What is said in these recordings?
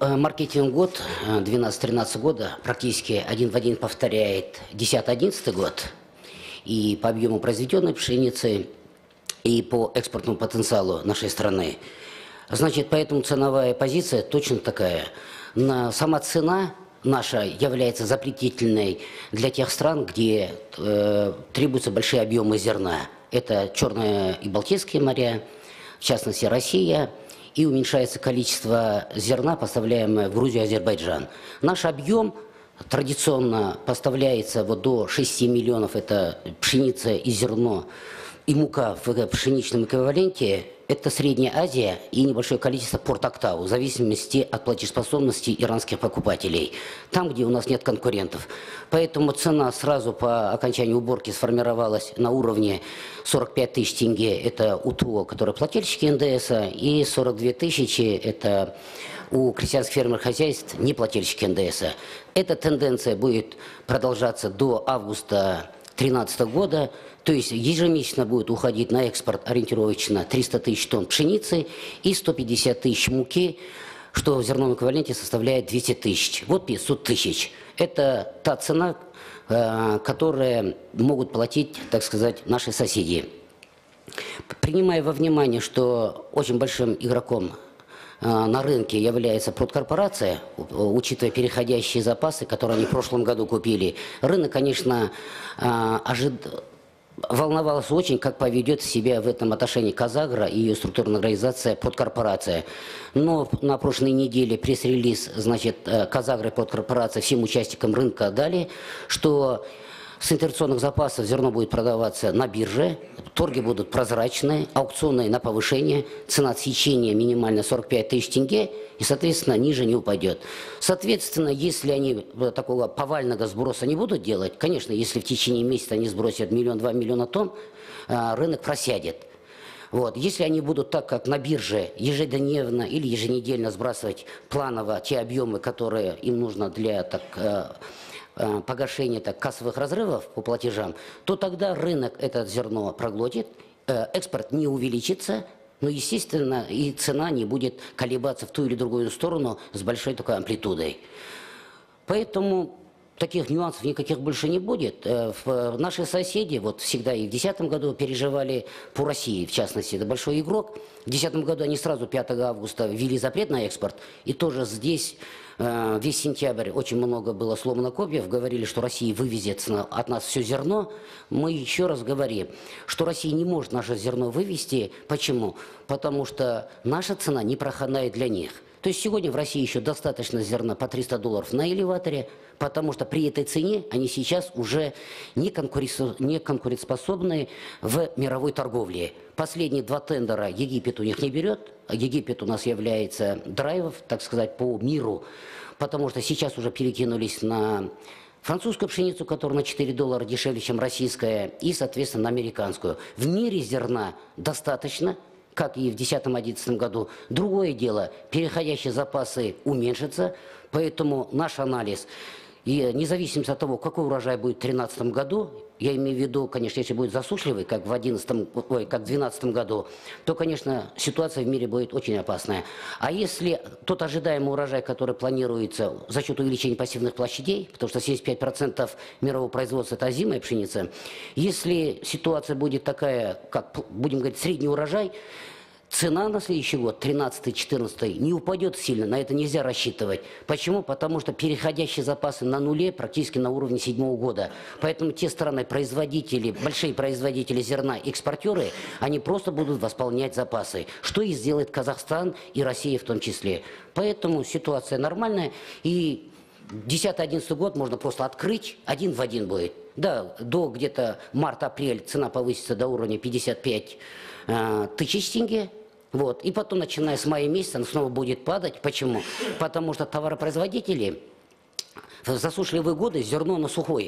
Маркетинг год 12-13 года практически один в один повторяет 10-11 год. И по объему произведенной пшеницы, и по экспортному потенциалу нашей страны. Значит, поэтому ценовая позиция точно такая. Сама цена наша является запретительной для тех стран, где требуются большие объемы зерна. Это Черное и Балтийские моря, в частности Россия. И уменьшается количество зерна, поставляемое в Грузию и Азербайджан. Наш объем традиционно поставляется вот до 6 миллионов, это пшеница и зерно, и мука в пшеничном эквиваленте. Это Средняя Азия и небольшое количество Порт-Актау, в зависимости от платежеспособности иранских покупателей, там, где у нас нет конкурентов. Поэтому цена сразу по окончанию уборки сформировалась на уровне 45 тысяч тенге, это у ТО, которые плательщики НДС, и 42 тысячи, это у крестьянских фермерных хозяйств, не плательщики НДС. Эта тенденция будет продолжаться до августа 2013 года. То есть ежемесячно будет уходить на экспорт ориентировочно 300 тысяч тонн пшеницы и 150 тысяч муки, что в зерновом эквиваленте составляет 200 тысяч. Вот 500 тысяч. Это та цена, которую могут платить, так сказать, наши соседи. Принимая во внимание, что очень большим игроком на рынке является продкорпорация, учитывая переходящие запасы, которые они в прошлом году купили, рынок, конечно, волновался очень, как поведет себя в этом отношении Казагро и ее структурная организация продкорпорация. Но на прошлой неделе пресс-релиз, значит, Казагро и продкорпорация всем участникам рынка дали, что с интервенционных запасов зерно будет продаваться на бирже, торги будут прозрачные, аукционные на повышение, цена отсечения минимально 45 тысяч тенге, и, соответственно, ниже не упадет. Соответственно, если они такого повального сброса не будут делать, конечно, если в течение месяца они сбросят 1-2 миллиона тонн, рынок просядет. Вот. Если они будут так, как на бирже, ежедневно или еженедельно сбрасывать планово те объемы, которые им нужно для погашения кассовых разрывов по платежам, то тогда рынок это зерно проглотит, экспорт не увеличится, но, естественно, и цена не будет колебаться в ту или другую сторону с большой такой амплитудой. Поэтому таких нюансов никаких больше не будет. Наши соседи вот всегда и в 2010 году переживали по России, в частности, это большой игрок. В 2010 году они сразу 5 августа ввели запрет на экспорт, и тоже здесь весь сентябрь очень много было сломано копьев, говорили, что Россия вывезет от нас все зерно. Мы еще раз говорим, что Россия не может наше зерно вывести. Почему? Потому что наша цена непроходная для них. То есть сегодня в России еще достаточно зерна по $300 на элеваторе, потому что при этой цене они сейчас уже не конкурентоспособны в мировой торговле. Последние 2 тендера Египет у них не берет. Египет у нас является драйвом, так сказать, по миру, потому что сейчас уже перекинулись на французскую пшеницу, которая на $4 дешевле, чем российская, и, соответственно, на американскую. В мире зерна достаточно, как и в 2010-2011 году. Другое дело, переходящие запасы уменьшатся, поэтому наш анализ, и независимо от того, какой урожай будет в 2013 году, я имею в виду, конечно, если будет засушливый, как в 2012 году, то, конечно, ситуация в мире будет очень опасная. А если тот ожидаемый урожай, который планируется за счет увеличения пассивных площадей, потому что 75% мирового производства – это озимая пшеница, если ситуация будет такая, как, будем говорить, средний урожай, цена на следующий год, 13-14, не упадет сильно, на это нельзя рассчитывать. Почему? Потому что переходящие запасы на нуле практически на уровне 2007 года. Поэтому те страны, производители, большие производители зерна, экспортеры, они просто будут восполнять запасы. Что и сделает Казахстан и Россия в том числе. Поэтому ситуация нормальная. И 2010-2011 год можно просто открыть, один в один будет. Да, до где-то март-апрель цена повысится до уровня 55 тысяч тенге. Вот. И потом, начиная с мая месяца, она снова будет падать. Почему? Потому что товаропроизводители в засушливые годы зерно на сухое.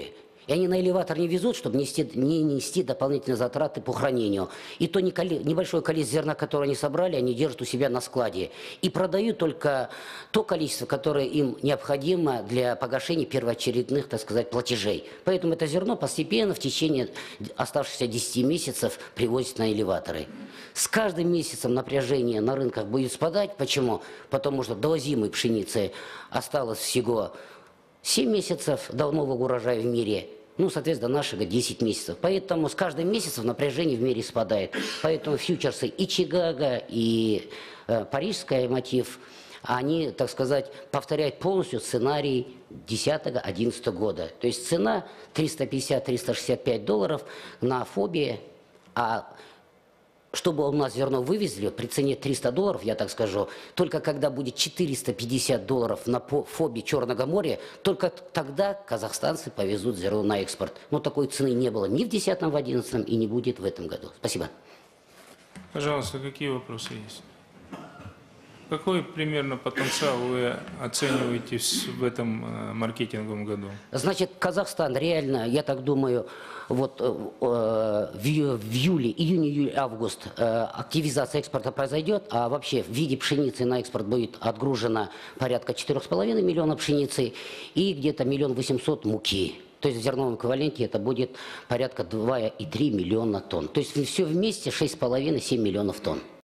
И они на элеватор не везут, чтобы не нести дополнительные затраты по хранению. И то небольшое количество зерна, которое они собрали, они держат у себя на складе. И продают только то количество, которое им необходимо для погашения первоочередных, так сказать, платежей. Поэтому это зерно постепенно в течение оставшихся 10 месяцев привозят на элеваторы. С каждым месяцем напряжение на рынках будет спадать. Почему? Потому что до зимой пшеницы осталось всего 7 месяцев до нового урожая в мире, ну, соответственно, до нашего 10 месяцев. Поэтому с каждым месяцем напряжение в мире спадает. Поэтому фьючерсы и Чикаго, и парижская мотив, они, так сказать, повторяют полностью сценарий 2010-2011 года. То есть цена $350-365 на фобе, а чтобы у нас зерно вывезли при цене $300, я так скажу, только когда будет $450 на фобе Черного моря, только тогда казахстанцы повезут зерно на экспорт. Но такой цены не было ни в 2010-2011 и не будет в этом году. Спасибо. Пожалуйста, какие вопросы есть? Какой примерно потенциал вы оцениваете в этом маркетинговом году? Значит, Казахстан реально, я так думаю, вот в июле, июнь, август активизация экспорта произойдет, а вообще в виде пшеницы на экспорт будет отгружено порядка 4,5 миллиона пшеницы и где-то 1 800 000 муки. То есть в зерновом эквиваленте это будет порядка 2,3 миллиона тонн. То есть все вместе 6,5-7 миллионов тонн.